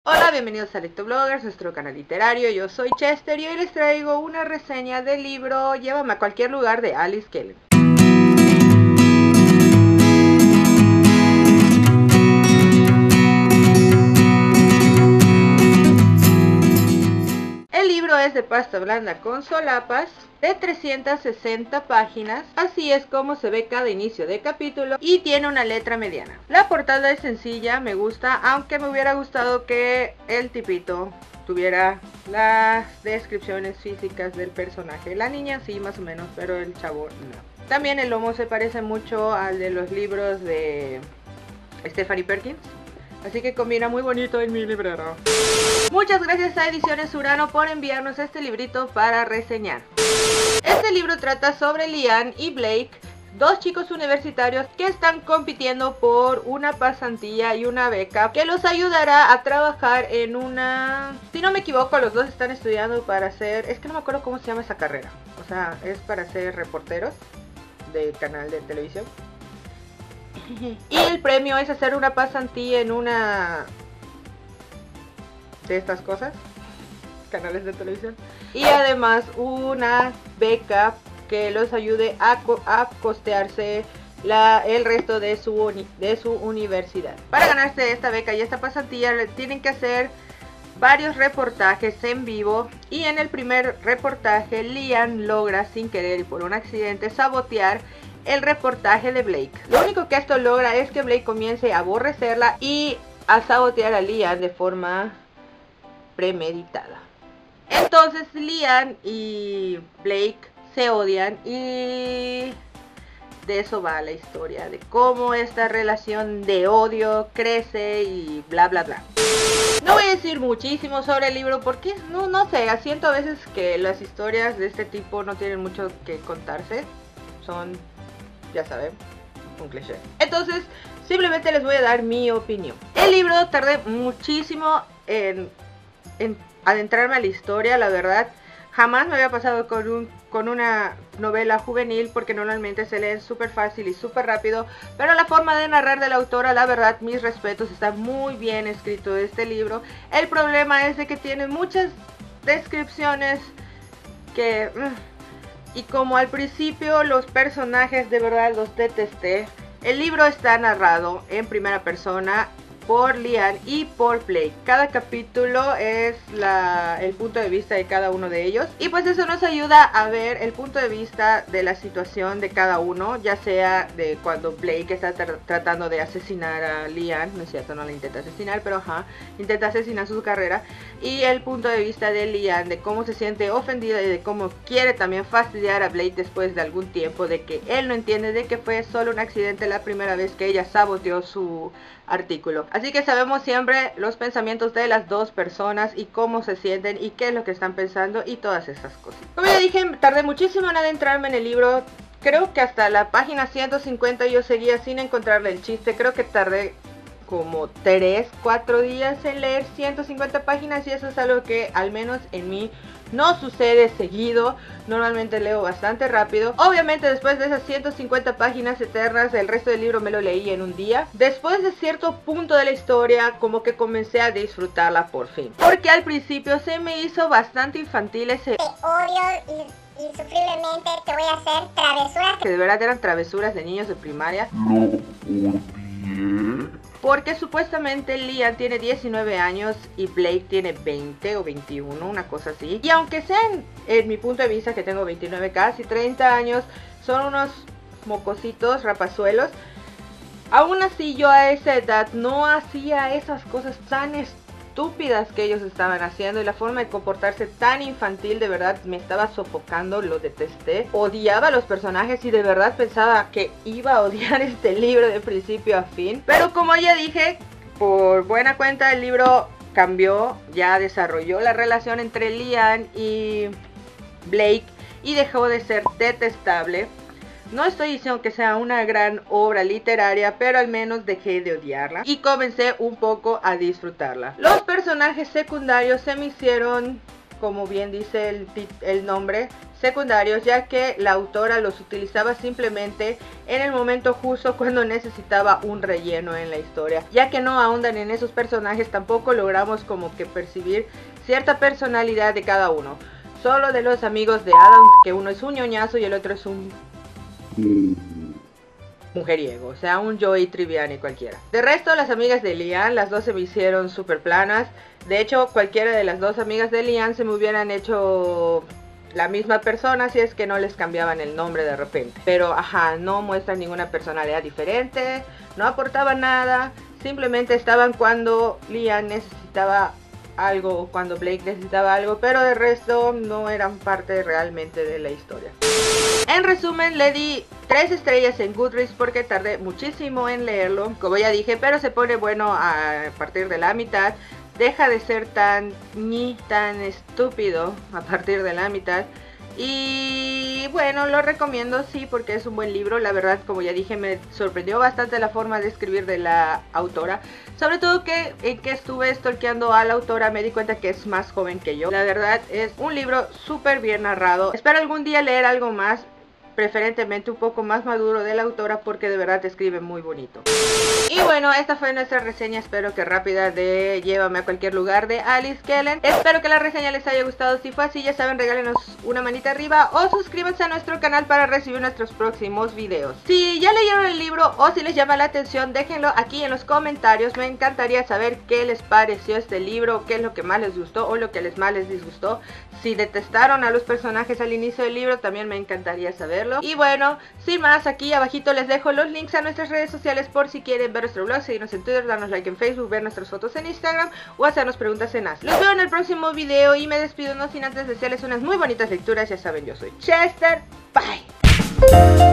Hola, bienvenidos a Lectobloggers, nuestro canal literario. Yo soy Chester y hoy les traigo una reseña del libro Llévame a cualquier lugar de Alice Kellen. El libro es de pasta blanda con solapas, de 360 páginas, así es como se ve cada inicio de capítulo y tiene una letra mediana. La portada es sencilla, me gusta, aunque me hubiera gustado que el tipito tuviera las descripciones físicas del personaje. La niña sí, más o menos, pero el chavo no. También el lomo se parece mucho al de los libros de Stephanie Perkins, así que combina muy bonito en mi librero. Muchas gracias a Ediciones Urano por enviarnos este librito para reseñar. Este libro trata sobre Lian y Blake, dos chicos universitarios que están compitiendo por una pasantía y una beca que los ayudará a trabajar en una... Si no me equivoco, los dos están estudiando para ser... Es que no me acuerdo cómo se llama esa carrera. O sea, es para ser reporteros del canal de televisión. Y el premio es hacer una pasantía en una... de estas cosas, canales de televisión, y además una beca que los ayude a costearse el resto de su universidad. Para ganarse esta beca y esta pasantía tienen que hacer varios reportajes en vivo, y en el primer reportaje Lian logra sin querer y por un accidente sabotear el reportaje de Blake. Lo único que esto logra es que Blake comience a aborrecerla y a sabotear a Lian de forma premeditada. Entonces Lian y Blake se odian y de eso va la historia, de cómo esta relación de odio crece y bla bla bla. No voy a decir muchísimo sobre el libro porque no sé, siento a veces que las historias de este tipo no tienen mucho que contarse. Son, ya saben, un cliché. Entonces simplemente les voy a dar mi opinión. El libro tardé muchísimo en adentrarme a la historia, la verdad. Jamás me había pasado con una novela juvenil, porque normalmente se leen súper fácil y súper rápido, pero la forma de narrar de la autora, la verdad, mis respetos, está muy bien escrito este libro. El problema es de que tiene muchas descripciones que... y como al principio los personajes de verdad los detesté, el libro está narrado en primera persona por Lian y por Blake. Cada capítulo es el punto de vista de cada uno de ellos, y pues eso nos ayuda a ver el punto de vista de la situación de cada uno, ya sea de cuando Blake está tratando de asesinar a Lian, no es cierto, no la intenta asesinar, pero intenta asesinar su carrera, y el punto de vista de Lian, de cómo se siente ofendida y de cómo quiere también fastidiar a Blake después de algún tiempo, de que él no entiende de que fue solo un accidente la primera vez que ella saboteó su artículo. Así que sabemos siempre los pensamientos de las dos personas y cómo se sienten y qué es lo que están pensando y todas esas cosas. Como ya dije, tardé muchísimo en adentrarme en el libro. Creo que hasta la página 150 yo seguía sin encontrarle el chiste. Creo que tardé como 3-4 días en leer 150 páginas, y eso es algo que al menos en mí no sucede seguido. Normalmente leo bastante rápido. Obviamente después de esas 150 páginas eternas, el resto del libro me lo leí en un día. Después de cierto punto de la historia, como que comencé a disfrutarla por fin, porque al principio se me hizo bastante infantil ese... Te odio insufriblemente, te voy a hacer travesuras. Que de verdad eran travesuras de niños de primaria. Lo odié. Porque supuestamente Lian tiene 19 años y Blake tiene 20 o 21, una cosa así. Y aunque sean, en mi punto de vista, que tengo 29, casi 30 años, son unos mocositos, rapazuelos. Aún así yo a esa edad no hacía esas cosas tan estúpidas que ellos estaban haciendo, y la forma de comportarse tan infantil de verdad me estaba sofocando, lo detesté. Odiaba a los personajes y de verdad pensaba que iba a odiar este libro de principio a fin. Pero como ya dije, por buena cuenta el libro cambió, ya desarrolló la relación entre Lian y Blake y dejó de ser detestable. No estoy diciendo que sea una gran obra literaria, pero al menos dejé de odiarla y comencé un poco a disfrutarla. Los personajes secundarios se me hicieron como bien dice el nombre, secundarios, ya que la autora los utilizaba simplemente en el momento justo cuando necesitaba un relleno en la historia, ya que no ahondan en esos personajes. Tampoco logramos como que percibir cierta personalidad de cada uno, solo de los amigos de Adam, que uno es un ñoñazo y el otro es un mujeriego, o sea, un Joey Tribbiani cualquiera. De resto, las amigas de Lian, las dos se me hicieron súper planas. De hecho, cualquiera de las dos amigas de Lian se me hubieran hecho la misma persona si es que no les cambiaban el nombre de repente. Pero ajá, no muestran ninguna personalidad diferente, no aportaban nada, simplemente estaban cuando Lian necesitaba algo, cuando Blake necesitaba algo, pero de resto no eran parte realmente de la historia. En resumen, le di 3 estrellas en Goodreads porque tardé muchísimo en leerlo, como ya dije, pero se pone bueno a partir de la mitad. Deja de ser tan estúpido a partir de la mitad. Y bueno, lo recomiendo, sí, porque es un buen libro. La verdad, como ya dije, me sorprendió bastante la forma de escribir de la autora. Sobre todo que estuve stalkeando a la autora me di cuenta que es más joven que yo. La verdad es un libro súper bien narrado. Espero algún día leer algo más, preferentemente un poco más maduro de la autora, porque de verdad escribe muy bonito. Y bueno, esta fue nuestra reseña, espero que rápida, de Llévame a cualquier lugar de Alice Kellen. Espero que la reseña les haya gustado. Si fue así, ya saben, regálenos una manita arriba o suscríbanse a nuestro canal para recibir nuestros próximos videos. Si ya leyeron el libro o si les llama la atención, déjenlo aquí en los comentarios. Me encantaría saber qué les pareció este libro, qué es lo que más les gustó o lo que más les disgustó. Si detestaron a los personajes al inicio del libro, también me encantaría saberlo. Y bueno, sin más, aquí abajito les dejo los links a nuestras redes sociales por si quieren ver nuestro blog, seguirnos en Twitter, darnos like en Facebook, ver nuestras fotos en Instagram o hacernos preguntas en Ask. Los veo en el próximo video y me despido no sin antes desearles unas muy bonitas lecturas. Ya saben, yo soy Chester. Bye.